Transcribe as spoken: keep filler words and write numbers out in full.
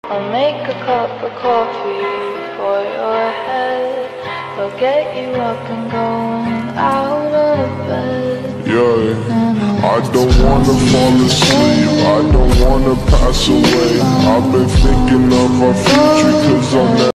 I'll make a cup of coffee for your head. I'll get you up and going out of bed. Yeah, I don't wanna fall asleep, I don't wanna pass away. I've been thinking of our future, cause I'll never